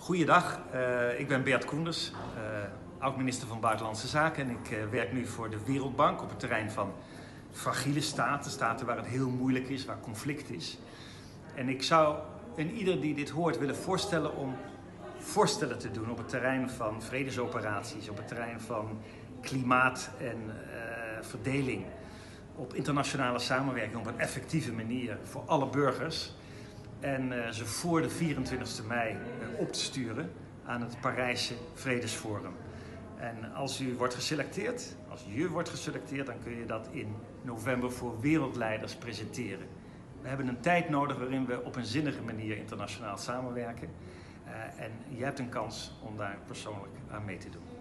Goeiedag, ik ben Bert Koenders, oud-minister van Buitenlandse Zaken en ik werk nu voor de Wereldbank op het terrein van fragiele staten, staten waar het heel moeilijk is, waar conflict is. En ik zou ieder die dit hoort willen voorstellen om voorstellen te doen op het terrein van vredesoperaties, op het terrein van klimaat en verdeling, op internationale samenwerking op een effectieve manier voor alle burgers. En ze voor de 24e mei op te sturen aan het Parijse Vredesforum. En als je wordt geselecteerd, dan kun je dat in november voor wereldleiders presenteren. We hebben een tijd nodig waarin we op een zinnige manier internationaal samenwerken. En je hebt een kans om daar persoonlijk aan mee te doen.